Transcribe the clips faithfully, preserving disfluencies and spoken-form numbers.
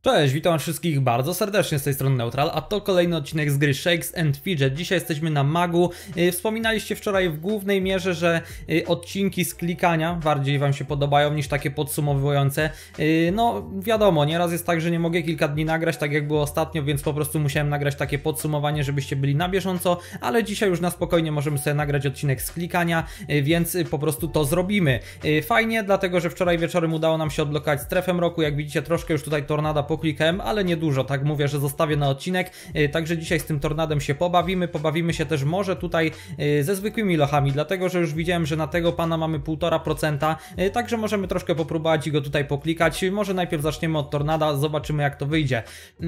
Cześć, witam wszystkich bardzo serdecznie z tej strony Neutral, a to kolejny odcinek z gry Shakes and Fidget. Dzisiaj jesteśmy na Magu. Wspominaliście wczoraj w głównej mierze, że odcinki z klikania bardziej wam się podobają niż takie podsumowujące. No wiadomo, nieraz jest tak, że nie mogę kilka dni nagrać, tak jak było ostatnio, więc po prostu musiałem nagrać takie podsumowanie, żebyście byli na bieżąco, ale dzisiaj już na spokojnie możemy sobie nagrać odcinek z klikania, więc po prostu to zrobimy. Fajnie, dlatego że wczoraj wieczorem udało nam się odblokować strefę mroku. Jak widzicie, troszkę już tutaj tornada poklikałem, ale nie dużo, tak mówię, że zostawię na odcinek, także dzisiaj z tym tornadem się pobawimy, pobawimy się też może tutaj ze zwykłymi lochami, dlatego że już widziałem, że na tego pana mamy półtora procenta, także możemy troszkę popróbować i go tutaj poklikać. Może najpierw zaczniemy od tornada, zobaczymy jak to wyjdzie.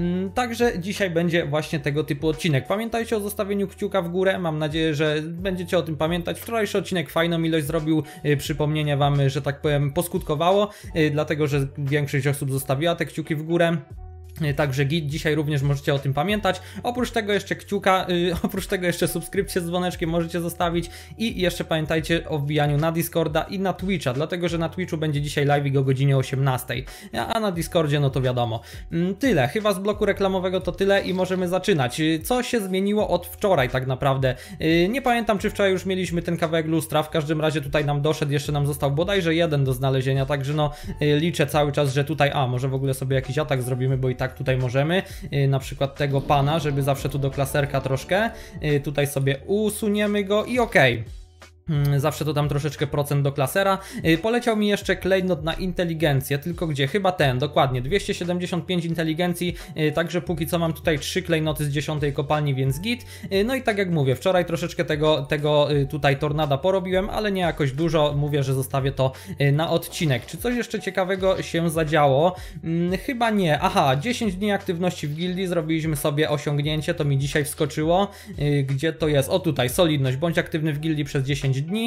Także dzisiaj będzie właśnie tego typu odcinek. Pamiętajcie o zostawieniu kciuka w górę, mam nadzieję, że będziecie o tym pamiętać. Wczorajszy odcinek fajną ilość zrobił, przypomnienie wam, że tak powiem, poskutkowało, dlatego że większość osób zostawiła te kciuki w górę. Także git, dzisiaj również możecie o tym pamiętać. Oprócz tego jeszcze kciuka, yy, oprócz tego jeszcze subskrypcję z dzwoneczkiem możecie zostawić i jeszcze pamiętajcie o wbijaniu na Discorda i na Twitcha, dlatego że na Twitchu będzie dzisiaj live o godzinie osiemnastej, a na Discordzie no to wiadomo. Yy, tyle, chyba z bloku reklamowego to tyle i możemy zaczynać. Yy, co się zmieniło od wczoraj tak naprawdę? Yy, nie pamiętam, czy wczoraj już mieliśmy ten kawałek lustra, w każdym razie tutaj nam doszedł, jeszcze nam został bodajże jeden do znalezienia, także no yy, liczę cały czas, że tutaj, a może w ogóle sobie jakiś atak zrobimy, bo i tak tak tutaj możemy, yy, na przykład tego pana, żeby zawsze tu do klaserka troszkę, yy, tutaj sobie usuniemy go i okej. Okay. Zawsze to tam troszeczkę procent do klasera. Poleciał mi jeszcze klejnot na inteligencję, tylko gdzie? Chyba ten, dokładnie, dwieście siedemdziesiąt pięć inteligencji, także póki co mam tutaj trzy klejnoty z dziesiątej kopalni, więc git. No i tak jak mówię, wczoraj troszeczkę tego, tego tutaj tornada porobiłem, ale nie jakoś dużo, mówię, że zostawię to na odcinek. Czy coś jeszcze ciekawego się zadziało? Chyba nie. Aha, dziesięć dni aktywności w gildii, zrobiliśmy sobie osiągnięcie, to mi dzisiaj wskoczyło. Gdzie to jest? O tutaj, solidność, bądź aktywny w gildii przez dziesięć dni,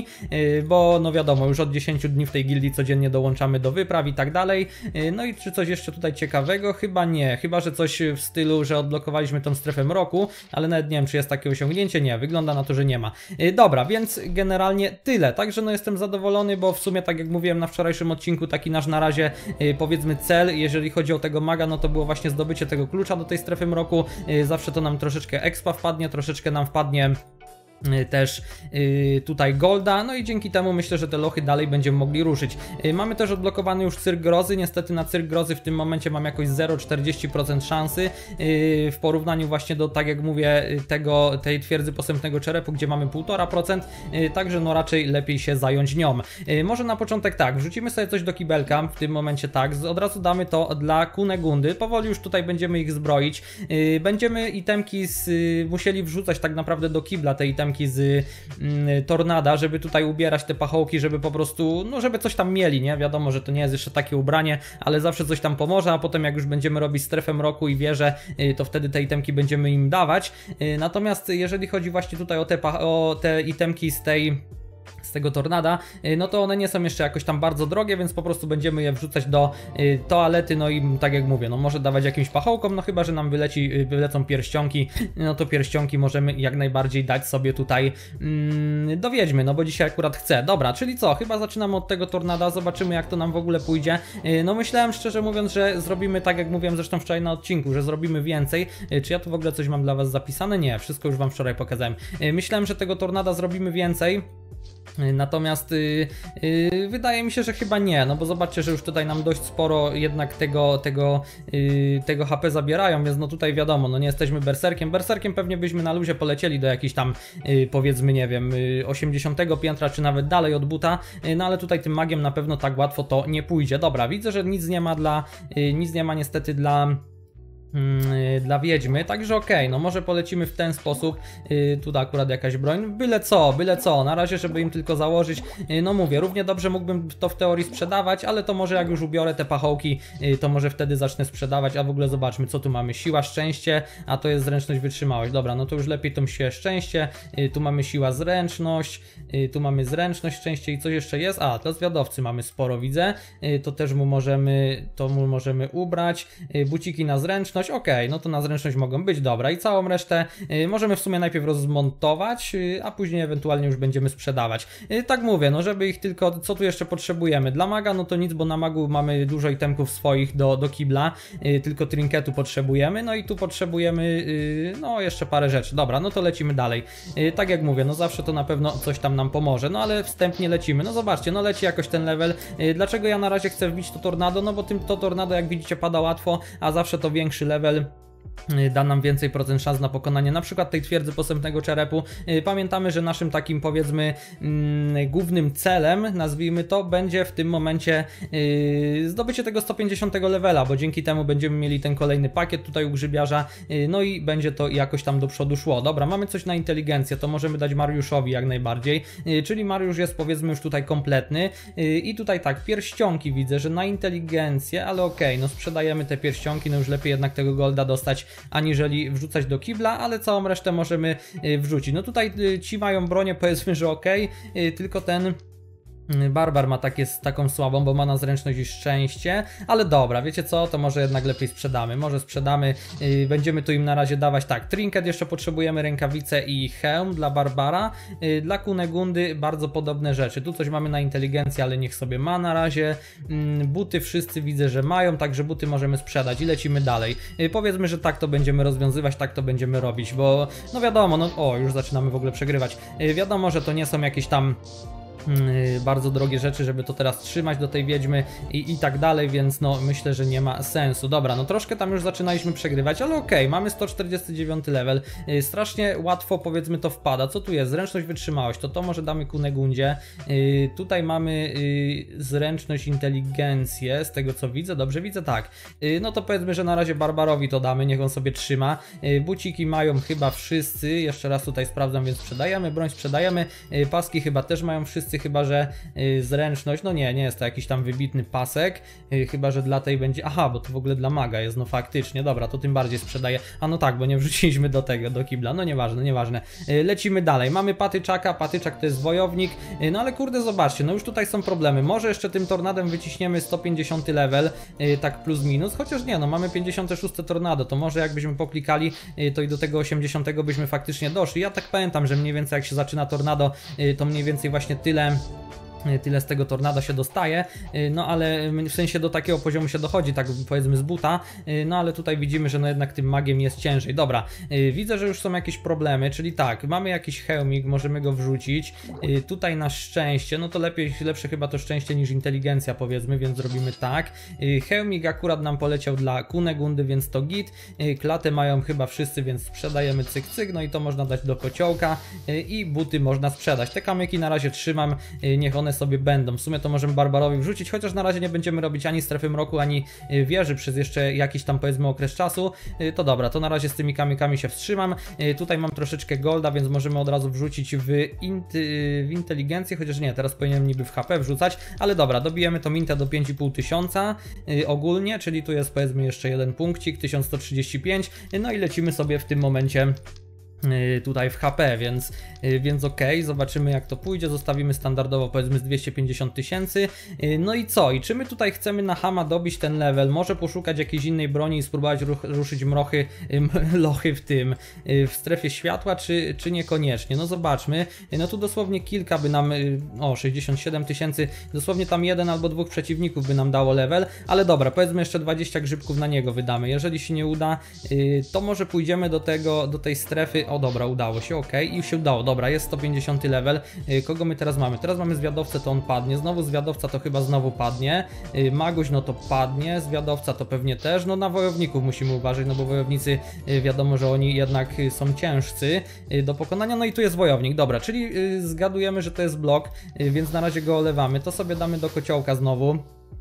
bo no wiadomo, już od dziesięciu dni w tej gildii codziennie dołączamy do wypraw i tak dalej. No i czy coś jeszcze tutaj ciekawego? Chyba nie, chyba że coś w stylu, że odblokowaliśmy tą strefę mroku, ale nawet nie wiem, czy jest takie osiągnięcie, nie, wygląda na to, że nie ma. Dobra, więc generalnie tyle, także no jestem zadowolony, bo w sumie tak jak mówiłem na wczorajszym odcinku, taki nasz na razie powiedzmy cel, jeżeli chodzi o tego maga, no to było właśnie zdobycie tego klucza do tej strefy mroku. Zawsze to nam troszeczkę expa wpadnie, troszeczkę nam wpadnie też yy, tutaj golda, no i dzięki temu myślę, że te lochy dalej będziemy mogli ruszyć. Yy, mamy też odblokowany już cyrk grozy, niestety na cyrk grozy w tym momencie mam jakoś zero przecinek czterdzieści procent szansy yy, w porównaniu właśnie do, tak jak mówię, tego, tej twierdzy posępnego czerepu, gdzie mamy półtora procent, yy, także no raczej lepiej się zająć nią. Yy, może na początek tak, wrzucimy sobie coś do kibelka, w tym momencie tak, od razu damy to dla Kunegundy, powoli już tutaj będziemy ich zbroić, yy, będziemy itemki z, yy, musieli wrzucać tak naprawdę do kibla te itemki z mm, tornada, żeby tutaj ubierać te pachołki, żeby po prostu, no żeby coś tam mieli, nie? Wiadomo, że to nie jest jeszcze takie ubranie, ale zawsze coś tam pomoże, a potem jak już będziemy robić strefę mroku i wieżę, y, to wtedy te itemki będziemy im dawać. Y, natomiast jeżeli chodzi właśnie tutaj o te, o te itemki z tej z tego tornada, no to one nie są jeszcze jakoś tam bardzo drogie, więc po prostu będziemy je wrzucać do y, toalety, no i tak jak mówię, no może dawać jakimś pachołkom, no chyba że nam wyleci, y, wylecą pierścionki, no to pierścionki możemy jak najbardziej dać sobie tutaj mm, do wiedźmy, no bo dzisiaj akurat chcę. Dobra, czyli co, chyba zaczynamy od tego tornada, zobaczymy jak to nam w ogóle pójdzie. Y, no myślałem szczerze mówiąc, że zrobimy tak jak mówiłem zresztą wczoraj na odcinku, że zrobimy więcej. Y, czy ja tu w ogóle coś mam dla was zapisane? Nie, wszystko już wam wczoraj pokazałem. Y, myślałem, że tego tornada zrobimy więcej. Natomiast yy, yy, wydaje mi się, że chyba nie, no bo zobaczcie, że już tutaj nam dość sporo jednak tego, tego, yy, tego H P zabierają, więc no tutaj wiadomo, no nie jesteśmy berserkiem, berserkiem pewnie byśmy na luzie polecieli do jakichś tam yy, powiedzmy, nie wiem, yy, osiemdziesiątego piętra, czy nawet dalej od buta, yy, no ale tutaj tym magiem na pewno tak łatwo to nie pójdzie. Dobra, widzę, że nic nie ma dla, yy, nic nie ma niestety dla... dla wiedźmy, także okej, okay, no może polecimy w ten sposób, yy, tutaj akurat jakaś broń, byle co, byle co, na razie żeby im tylko założyć, yy, no mówię, równie dobrze mógłbym to w teorii sprzedawać, ale to może jak już ubiorę te pachołki, yy, to może wtedy zacznę sprzedawać, a w ogóle zobaczmy co tu mamy, siła, szczęście, a to jest zręczność, wytrzymałość, dobra, no to już lepiej tą siłę, szczęście, yy, tu mamy siła, zręczność, yy, tu mamy zręczność, szczęście i coś jeszcze jest, a to zwiadowcy mamy sporo, widzę, yy, to też mu możemy, to mu możemy ubrać, yy, buciki na zręczność, zrespiłeś, ok, no to na zręczność mogą być, dobra, i całą resztę y, możemy w sumie najpierw rozmontować, y, a później ewentualnie już będziemy sprzedawać. Y, tak mówię, no żeby ich tylko, co tu jeszcze potrzebujemy? Dla maga, no to nic, bo na magu mamy dużo itemków swoich do, do kibla, y, tylko trinketu potrzebujemy, no i tu potrzebujemy, y, no jeszcze parę rzeczy, dobra, no to lecimy dalej. Y, tak jak mówię, no zawsze to na pewno coś tam nam pomoże, no ale wstępnie lecimy, no zobaczcie, no leci jakoś ten level. Y, dlaczego ja na razie chcę wbić to tornado? No bo tym to tornado, jak widzicie, pada łatwo, a zawsze to większy level da nam więcej procent szans na pokonanie na przykład tej twierdzy posępnego czerepu. Pamiętamy, że naszym takim, powiedzmy, mm, głównym celem, nazwijmy to, będzie w tym momencie yy, zdobycie tego sto pięćdziesiątego levela, bo dzięki temu będziemy mieli ten kolejny pakiet tutaj u grzybiarza, yy, no i będzie to jakoś tam do przodu szło. Dobra, mamy coś na inteligencję, to możemy dać Mariuszowi jak najbardziej, yy, czyli Mariusz jest, powiedzmy, już tutaj kompletny, yy, i tutaj tak, pierścionki widzę, że na inteligencję, ale okej, okay, no sprzedajemy te pierścionki, no już lepiej jednak tego golda dostać, aniżeli wrzucać do kibla, ale całą resztę możemy wrzucić. No tutaj ci mają bronię, powiedzmy, że ok, tylko ten Barbar ma takie, taką słabą, bo ma na zręczność i szczęście, ale dobra, wiecie co, to może jednak lepiej sprzedamy, może sprzedamy, yy, będziemy tu im na razie dawać, tak, trinket jeszcze potrzebujemy, rękawice i hełm dla Barbara, yy, dla Kunegundy bardzo podobne rzeczy, tu coś mamy na inteligencję, ale niech sobie ma na razie, yy, buty wszyscy widzę, że mają, także buty możemy sprzedać i lecimy dalej, yy, powiedzmy, że tak to będziemy rozwiązywać, tak to będziemy robić, bo no wiadomo, no o, już zaczynamy w ogóle przegrywać, yy, wiadomo, że to nie są jakieś tam Yy, bardzo drogie rzeczy, żeby to teraz trzymać do tej wiedźmy i, i tak dalej, więc no myślę, że nie ma sensu. Dobra, no troszkę tam już zaczynaliśmy przegrywać, ale okej, okay, mamy sto czterdziesty dziewiąty level, yy, strasznie łatwo, powiedzmy, to wpada. Co tu jest? Zręczność, wytrzymałość, to to może damy Kunegundzie. Yy, tutaj mamy yy, zręczność, inteligencję, z tego co widzę, dobrze widzę, tak. Yy, no to powiedzmy, że na razie Barbarowi to damy, niech on sobie trzyma. Yy, buciki mają chyba wszyscy, jeszcze raz tutaj sprawdzam, więc sprzedajemy, broń sprzedajemy, yy, paski chyba też mają wszyscy, chyba że y, zręczność, no nie, nie jest to jakiś tam wybitny pasek, y, chyba że dla tej będzie, aha, bo to w ogóle dla maga jest, no faktycznie, dobra, to tym bardziej sprzedaję, a no tak, bo nie wrzuciliśmy do tego, do kibla, no nieważne, nieważne, y, lecimy dalej, mamy patyczaka, patyczak to jest wojownik, y, no ale kurde, zobaczcie, no już tutaj są problemy, może jeszcze tym tornadem wyciśniemy sto pięćdziesiąty level, y, tak plus minus, chociaż nie, no mamy pięćdziesiąte szóste tornado, to może jakbyśmy poklikali, y, to i do tego osiemdziesiątego byśmy faktycznie doszli, ja tak pamiętam, że mniej więcej jak się zaczyna tornado, y, to mniej więcej właśnie tyle tyle z tego tornada się dostaje, no ale w sensie do takiego poziomu się dochodzi, tak powiedzmy z buta, no ale tutaj widzimy, że no jednak tym magiem jest ciężej. Dobra, widzę, że już są jakieś problemy, czyli tak, mamy jakiś hełmik, możemy go wrzucić, tutaj na szczęście, no to lepiej, lepsze chyba to szczęście niż inteligencja, powiedzmy, więc zrobimy tak. Hełmik akurat nam poleciał dla Kunegundy, więc to git, klatę mają chyba wszyscy, więc sprzedajemy cyk cyk, no i to można dać do kociołka i buty można sprzedać. Te kamyki na razie trzymam, niech one sobie będą. W sumie to możemy Barbarowi wrzucić, chociaż na razie nie będziemy robić ani strefy mroku, ani wieży przez jeszcze jakiś tam, powiedzmy, okres czasu. To dobra, to na razie z tymi kamykami się wstrzymam. Tutaj mam troszeczkę golda, więc możemy od razu wrzucić w, inty, w inteligencję, chociaż nie, teraz powinienem niby w H P wrzucać, ale dobra, dobijemy to mintę do pięć i pół tysiąca ogólnie, czyli tu jest, powiedzmy, jeszcze jeden punkcik, tysiąc sto trzydzieści pięć, no i lecimy sobie w tym momencie tutaj w H P, więc, więc ok, zobaczymy jak to pójdzie, zostawimy standardowo, powiedzmy, z dwieście pięćdziesiąt tysięcy, no i co, i czy my tutaj chcemy na Hama dobić ten level, może poszukać jakiejś innej broni i spróbować ruch, ruszyć mrochy, lochy w tym, w strefie światła, czy, czy niekoniecznie, no zobaczmy, no tu dosłownie kilka by nam, o sześćdziesiąt siedem tysięcy, dosłownie tam jeden albo dwóch przeciwników by nam dało level, ale dobra, powiedzmy jeszcze dwadzieścia grzybków na niego wydamy, jeżeli się nie uda, to może pójdziemy do tego, do tej strefy. O dobra, udało się, ok, i się udało, dobra, jest sto pięćdziesiąty level. Kogo my teraz mamy? Teraz mamy zwiadowcę, to on padnie, znowu zwiadowca to chyba znowu padnie, Maguś no to padnie, zwiadowca to pewnie też, no na wojowników musimy uważać, no bo wojownicy wiadomo, że oni jednak są ciężcy do pokonania, no i tu jest wojownik, dobra, czyli zgadujemy, że to jest blok, więc na razie go olewamy, to sobie damy do kociołka znowu.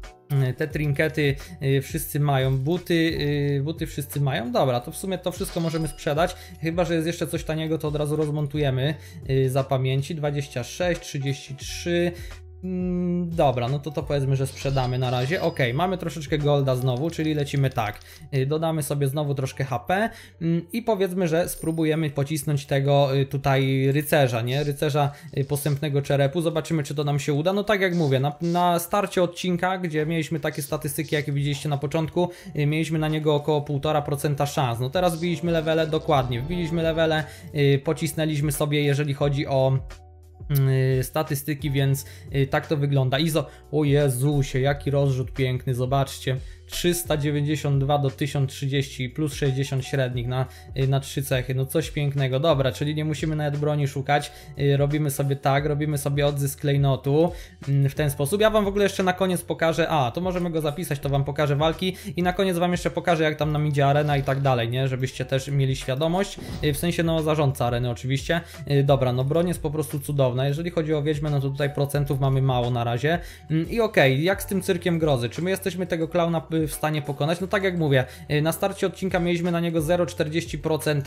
Te trinkety wszyscy mają, buty, buty wszyscy mają, dobra, to w sumie to wszystko możemy sprzedać, chyba że jest jeszcze coś taniego, to od razu rozmontujemy za pamięci, dwadzieścia sześć, trzydzieści trzy, Mm, dobra, no to to powiedzmy, że sprzedamy na razie. Ok, mamy troszeczkę golda znowu, czyli lecimy tak. Yy, dodamy sobie znowu troszkę H P yy, i powiedzmy, że spróbujemy pocisnąć tego yy, tutaj rycerza, nie? Rycerza yy, posępnego czerepu. Zobaczymy, czy to nam się uda. No tak jak mówię, na, na starcie odcinka, gdzie mieliśmy takie statystyki, jakie widzieliście na początku, yy, mieliśmy na niego około półtora procenta szans. No teraz wbiliśmy levele, dokładnie, wbiliśmy levele, yy, pocisnęliśmy sobie, jeżeli chodzi o Yy, statystyki, więc yy, tak to wygląda. Izo, o Jezusie, jaki rozrzut piękny, zobaczcie, trzysta dziewięćdziesiąt dwa do tysiąc trzydzieści plus sześćdziesiąt średnich na, yy, na trzy cechy, no coś pięknego. Dobra, czyli nie musimy nawet broni szukać, yy, robimy sobie tak, robimy sobie odzysk klejnotu yy, w ten sposób. Ja wam w ogóle jeszcze na koniec pokażę, a to możemy go zapisać, to wam pokażę walki i na koniec wam jeszcze pokażę, jak tam nam idzie arena i tak dalej, nie, żebyście też mieli świadomość, yy, w sensie no zarządca areny oczywiście. Yy, dobra, no broń jest po prostu cudowna. Jeżeli chodzi o wiedźmę, no to tutaj procentów mamy mało na razie. I okej, okay, jak z tym cyrkiem grozy? Czy my jesteśmy tego klauna w stanie pokonać? No tak jak mówię, na starcie odcinka mieliśmy na niego zero przecinek czterdzieści procent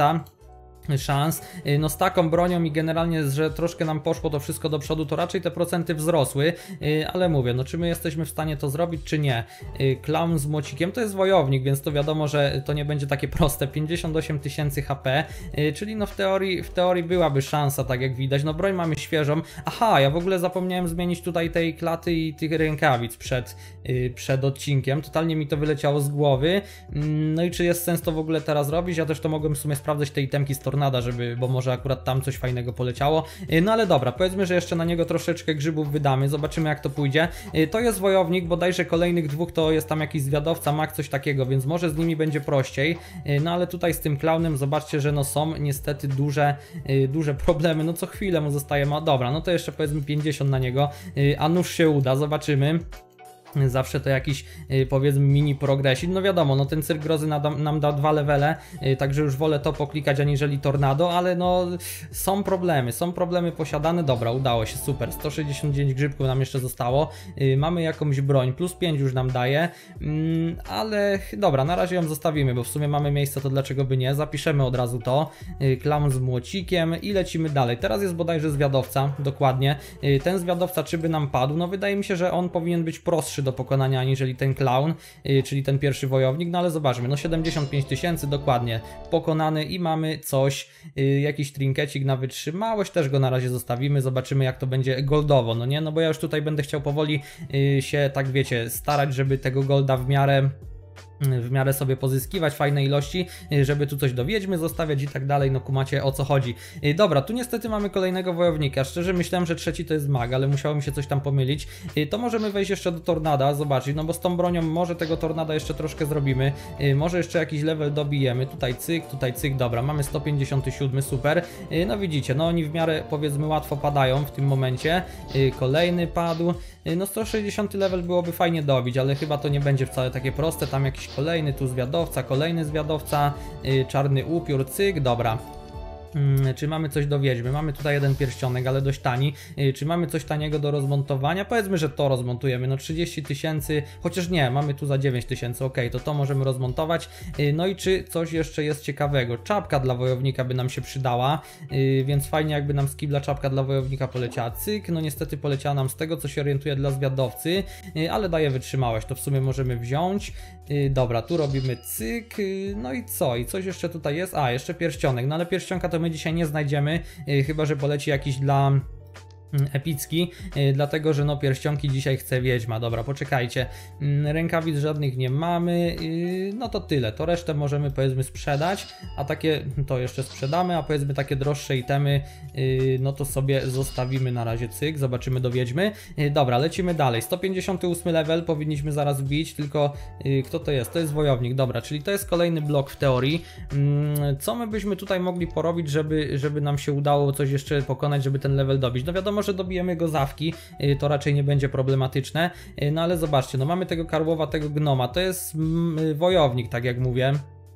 szans. No z taką bronią i generalnie, że troszkę nam poszło to wszystko do przodu, to raczej te procenty wzrosły, ale mówię, no czy my jesteśmy w stanie to zrobić, czy nie. Klaun z młocikiem to jest wojownik, więc to wiadomo, że to nie będzie takie proste. pięćdziesiąt osiem tysięcy H P, czyli no w teorii, w teorii byłaby szansa, tak jak widać. No broń mamy świeżą. Aha, ja w ogóle zapomniałem zmienić tutaj tej klaty i tych rękawic przed, przed odcinkiem. Totalnie mi to wyleciało z głowy. No i czy jest sens to w ogóle teraz robić? Ja też to mogłem w sumie sprawdzać te itemki z Tornada, żeby, bo może akurat tam coś fajnego poleciało. No ale dobra, powiedzmy, że jeszcze na niego troszeczkę grzybów wydamy, zobaczymy jak to pójdzie. To jest wojownik, bodajże kolejnych dwóch to jest tam jakiś zwiadowca, mag, coś takiego, więc może z nimi będzie prościej. No ale tutaj z tym klaunem zobaczcie, że no są niestety duże, duże problemy, no co chwilę mu zostaje ma. Dobra, no to jeszcze powiedzmy pięćdziesiąt na niego, a nuż się uda, zobaczymy. Zawsze to jakiś, powiedzmy, mini progresik. No wiadomo, no ten cyrk grozy nam, nam da dwa levele, także już wolę to poklikać aniżeli tornado, ale no są problemy, są problemy posiadane. Dobra, udało się, super, sto sześćdziesiąt dziewięć grzybków nam jeszcze zostało. Mamy jakąś broń, plus pięć już nam daje, ale dobra, na razie ją zostawimy, bo w sumie mamy miejsce, to dlaczego by nie. Zapiszemy od razu to, klaun z młocikiem i lecimy dalej. Teraz jest bodajże zwiadowca, dokładnie. Ten zwiadowca czy by nam padł? No wydaje mi się, że on powinien być prostszy do pokonania aniżeli ten klaun, yy, czyli ten pierwszy wojownik, no ale zobaczmy, no siedemdziesiąt pięć tysięcy dokładnie pokonany i mamy coś, yy, jakiś trinkecik na wytrzymałość, też go na razie zostawimy, zobaczymy jak to będzie goldowo, no nie, no bo ja już tutaj będę chciał powoli yy, się, tak wiecie, starać, żeby tego golda w miarę w miarę sobie pozyskiwać fajne ilości, żeby tu coś do wiedźmy zostawiać i tak dalej, no kumacie o co chodzi. Dobra, tu niestety mamy kolejnego wojownika, szczerze myślałem, że trzeci to jest mag, ale musiało mi się coś tam pomylić. To możemy wejść jeszcze do tornada, zobaczyć, no bo z tą bronią może tego tornada jeszcze troszkę zrobimy, może jeszcze jakiś level dobijemy, tutaj cyk, tutaj cyk, dobra, mamy sto pięćdziesiąt siedem, super. No widzicie, no oni w miarę, powiedzmy, łatwo padają w tym momencie. Kolejny padł, no sto sześćdziesiąty level byłoby fajnie dobić, ale chyba to nie będzie wcale takie proste, tam jakiś kolejny tu zwiadowca, kolejny zwiadowca, yy, czarny upiór, cyk, dobra. Hmm, czy mamy coś do wiedźmy? Mamy tutaj jeden pierścionek, ale dość tani. Yy, czy mamy coś taniego do rozmontowania? Powiedzmy, że to rozmontujemy. No trzydzieści tysięcy, chociaż nie, mamy tu za dziewięć tysięcy, ok, to to możemy rozmontować. Yy, no i czy coś jeszcze jest ciekawego? Czapka dla wojownika by nam się przydała, yy, więc fajnie jakby nam z kibla czapka dla wojownika poleciała. Cyk, no niestety poleciała nam z tego, co się orientuje dla zwiadowcy, yy, ale daje wytrzymałość, to w sumie możemy wziąć. Yy, dobra, tu robimy cyk, yy, no i co? I coś jeszcze tutaj jest? A, jeszcze pierścionek, no ale pierścionka to my dzisiaj nie znajdziemy, yy, chyba że poleci jakiś dla epicki, yy, dlatego że no pierścionki dzisiaj chce wiedźma. Dobra, poczekajcie, yy, rękawic żadnych nie mamy, yy, no to tyle, to resztę możemy, powiedzmy, sprzedać, a takie to jeszcze sprzedamy, a powiedzmy takie droższe itemy, yy, no to sobie zostawimy na razie, cyk, zobaczymy do wiedźmy. Yy, dobra, lecimy dalej, sto pięćdziesiąty ósmy level powinniśmy zaraz wbić, tylko yy, kto to jest? To jest wojownik, dobra, czyli to jest kolejny blok w teorii. Yy, co my byśmy tutaj mogli porobić, żeby, żeby nam się udało coś jeszcze pokonać, żeby ten level dobić? No wiadomo, że dobijemy go zawki, to raczej nie będzie problematyczne, no ale zobaczcie, no mamy tego karłowa, tego gnoma, to jest wojownik, tak jak mówię.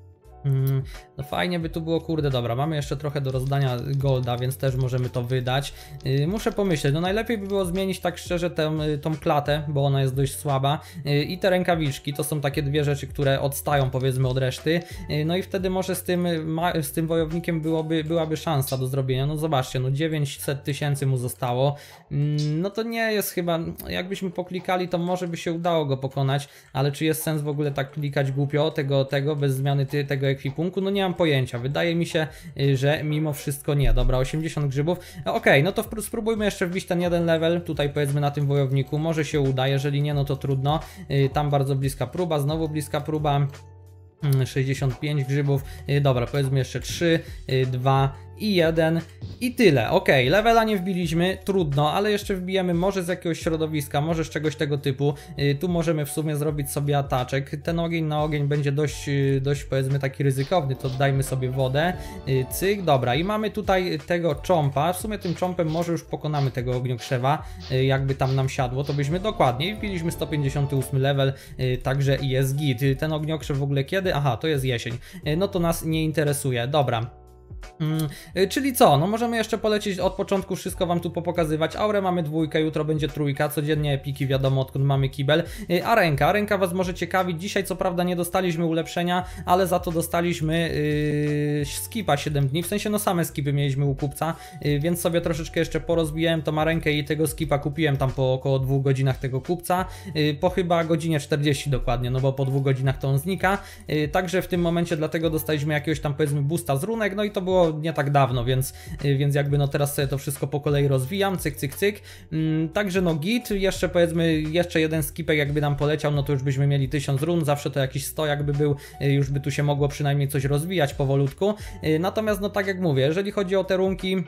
Mm, no fajnie by tu było, kurde, dobra, mamy jeszcze trochę do rozdania golda, więc też możemy to wydać. Yy, muszę pomyśleć, no najlepiej by było zmienić tak szczerze tę, tą klatę, bo ona jest dość słaba, yy, i te rękawiczki, to są takie dwie rzeczy, które odstają powiedzmy od reszty, yy, no i wtedy może z tym, z tym wojownikiem byłoby, byłaby szansa do zrobienia. No zobaczcie, no dziewięćset tysięcy mu zostało, yy, no to nie jest chyba, jakbyśmy poklikali, to może by się udało go pokonać, ale czy jest sens w ogóle tak klikać głupio tego, tego bez zmiany ty, tego ekwipunku? No nie mam pojęcia, wydaje mi się, że mimo wszystko nie. Dobra, osiemdziesiąt grzybów, okej, okay, no to spróbujmy jeszcze wbić ten jeden level, tutaj powiedzmy na tym wojowniku, może się uda, jeżeli nie, no to trudno, tam bardzo bliska próba, znowu bliska próba, sześćdziesiąt pięć grzybów, dobra, powiedzmy jeszcze trzy, dwa i jeden i tyle. Ok, levela nie wbiliśmy, trudno, ale jeszcze wbijemy może z jakiegoś środowiska, może z czegoś tego typu. Yy, tu możemy w sumie zrobić sobie ataczek. Ten ogień na ogień będzie dość, yy, dość powiedzmy taki ryzykowny, to dajmy sobie wodę. Yy, cyk, dobra, i mamy tutaj tego czompa. W sumie tym czompem może już pokonamy tego ogniokrzewa, yy, jakby tam nam siadło, to byśmy dokładnie. I wbiliśmy sto pięćdziesiąty ósmy level, yy, także jest git. Yy, ten ogniokrzew w ogóle kiedy? Aha, to jest jesień. Yy, no to nas nie interesuje, dobra. Hmm, czyli co, no możemy jeszcze polecieć od początku, wszystko wam tu popokazywać. Aurę mamy dwójkę, jutro będzie trójka, codziennie epiki, wiadomo odkąd mamy kibel. A ręka, ręka was może ciekawić. Dzisiaj co prawda nie dostaliśmy ulepszenia, ale za to dostaliśmy yy, skipa siedem dni, w sensie no same skipy mieliśmy u kupca, yy, więc sobie troszeczkę jeszcze porozbijałem tą rękę i tego skipa kupiłem tam po około dwóch godzinach tego kupca, yy, po chyba godzinie czterdzieści dokładnie, no bo po dwóch godzinach to on znika, yy, także w tym momencie dlatego dostaliśmy jakiegoś tam powiedzmy boosta z runek, no i to było nie tak dawno, więc, więc jakby no teraz sobie to wszystko po kolei rozwijam, cyk, cyk, cyk. Mm, także no git, jeszcze powiedzmy, jeszcze jeden skipek jakby nam poleciał, no to już byśmy mieli tysiąc run, zawsze to jakiś sto jakby był, już by tu się mogło przynajmniej coś rozwijać powolutku. Natomiast no tak jak mówię, jeżeli chodzi o te runki,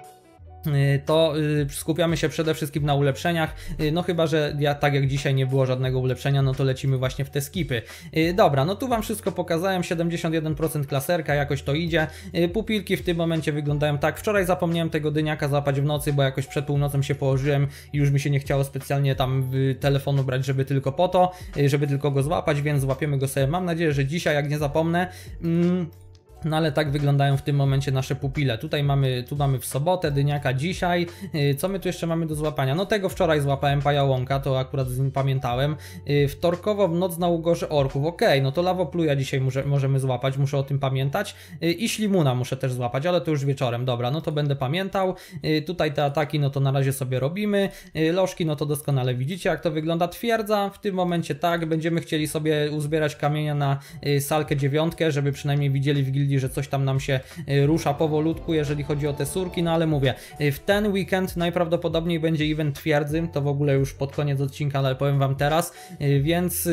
to skupiamy się przede wszystkim na ulepszeniach, no chyba, że ja, tak jak dzisiaj nie było żadnego ulepszenia, no to lecimy właśnie w te skipy. Dobra, no tu wam wszystko pokazałem, siedemdziesiąt jeden procent klaserka, jakoś to idzie. Pupilki w tym momencie wyglądają tak, wczoraj zapomniałem tego dyniaka złapać w nocy, bo jakoś przed północą się położyłem i już mi się nie chciało specjalnie tam telefonu brać, żeby tylko po to, żeby tylko go złapać, więc złapiemy go sobie, mam nadzieję, że dzisiaj, jak nie zapomnę. Mm. No ale tak wyglądają w tym momencie nasze pupile. Tutaj mamy, tu mamy w sobotę dyniaka dzisiaj. Co my tu jeszcze mamy do złapania? No tego wczoraj złapałem pajałąka, to akurat z nim pamiętałem. Wtorkowo noc na ugorze orków. Okej, okay, no to lawopluja dzisiaj może, możemy złapać, muszę o tym pamiętać. I ślimuna muszę też złapać, ale to już wieczorem. Dobra, no to będę pamiętał. Tutaj te ataki, no to na razie sobie robimy. Lożki, no to doskonale widzicie, jak to wygląda. Twierdza, w tym momencie tak, będziemy chcieli sobie uzbierać kamienia na salkę dziewiątkę, żeby przynajmniej widzieli w gildii, że coś tam nam się rusza powolutku, jeżeli chodzi o te surki, no ale mówię, w ten weekend najprawdopodobniej będzie event twierdzy, to w ogóle już pod koniec odcinka, ale powiem wam teraz, więc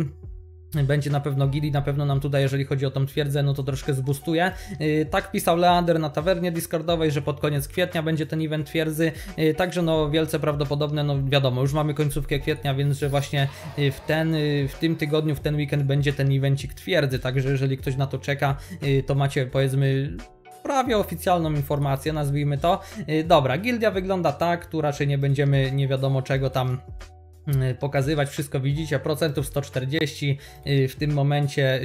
będzie na pewno gili, na pewno nam tutaj, jeżeli chodzi o tą twierdzę, no to troszkę zboostuje. Yy, tak pisał Leander na tawernie discordowej, że pod koniec kwietnia będzie ten event twierdzy, yy, także no wielce prawdopodobne, no wiadomo, już mamy końcówkę kwietnia, więc że właśnie w ten, yy, w tym tygodniu, w ten weekend będzie ten evencik twierdzy, także jeżeli ktoś na to czeka, yy, to macie powiedzmy prawie oficjalną informację, nazwijmy to. Yy, dobra, gildia wygląda tak, tu raczej nie będziemy nie wiadomo czego tam pokazywać, wszystko widzicie, procentów sto czterdzieści, w tym momencie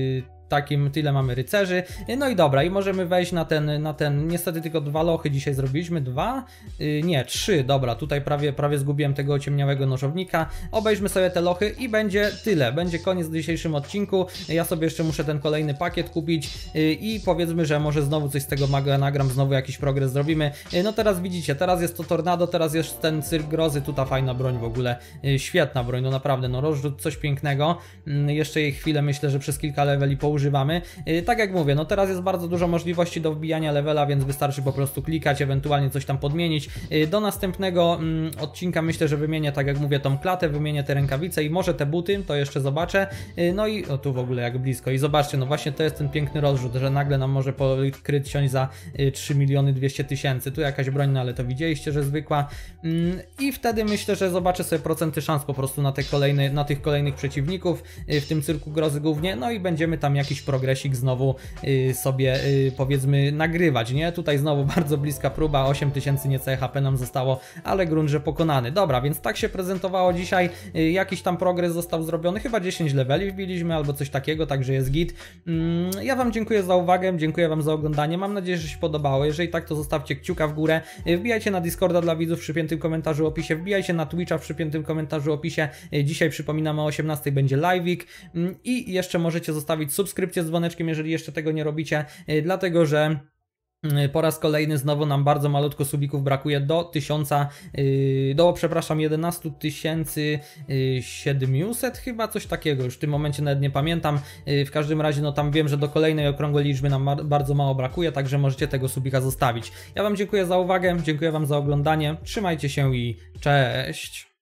takim tyle mamy rycerzy. No i dobra, i możemy wejść na ten, na ten, niestety tylko dwa lochy dzisiaj zrobiliśmy, dwa? Yy, nie, trzy, dobra, tutaj prawie, prawie zgubiłem tego ociemniałego nożownika. Obejrzmy sobie te lochy i będzie tyle, będzie koniec w dzisiejszym odcinku. Ja sobie jeszcze muszę ten kolejny pakiet kupić yy, i powiedzmy, że może znowu coś z tego maga nagram, znowu jakiś progres zrobimy. Yy, no teraz widzicie, teraz jest to tornado, teraz jest ten cyrk grozy, tu ta fajna broń w ogóle, yy, świetna broń, no naprawdę, no rozrzut coś pięknego. Yy, jeszcze jej chwilę, myślę, że przez kilka leveli położymy. Używamy. Tak jak mówię, no teraz jest bardzo dużo możliwości do wbijania levela, więc wystarczy po prostu klikać, ewentualnie coś tam podmienić. Do następnego mm, odcinka myślę, że wymienię, tak jak mówię, tą klatę, wymienię te rękawice i może te buty, to jeszcze zobaczę. No i o tu w ogóle jak blisko. I zobaczcie, no właśnie to jest ten piękny rozrzut, że nagle nam może pokryć siąść za trzy miliony dwieście tysięcy. Tu jakaś broń, no ale to widzieliście, że zwykła. I wtedy myślę, że zobaczę sobie procenty szans po prostu na te kolejne, na tych kolejnych przeciwników w tym cyrku grozy głównie. No i będziemy tam jak jakiś progresik znowu y, sobie y, powiedzmy nagrywać, nie? Tutaj znowu bardzo bliska próba, osiem tysięcy niecałe H P nam zostało, ale grunt, że pokonany. Dobra, więc tak się prezentowało dzisiaj, y, jakiś tam progres został zrobiony, chyba dziesięć leveli wbiliśmy albo coś takiego, także jest git. Mm, ja wam dziękuję za uwagę, dziękuję wam za oglądanie, mam nadzieję, że się podobało. Jeżeli tak, to zostawcie kciuka w górę, y, wbijajcie na Discorda dla widzów w przypiętym komentarzu w opisie, wbijajcie na Twitcha w przypiętym komentarzu w opisie. Y, dzisiaj przypominamy o osiemnastej będzie live'ik y, i jeszcze możecie zostawić subskrypcję z dzwoneczkiem, jeżeli jeszcze tego nie robicie, y, dlatego że po raz kolejny znowu nam bardzo malutko subików brakuje do tysiąca, yy, do przepraszam jedenaście tysięcy siedemset chyba, coś takiego, już w tym momencie nawet nie pamiętam, yy, w każdym razie no tam wiem, że do kolejnej okrągłej liczby nam bardzo mało brakuje, także możecie tego subika zostawić. Ja wam dziękuję za uwagę, dziękuję wam za oglądanie, trzymajcie się i cześć!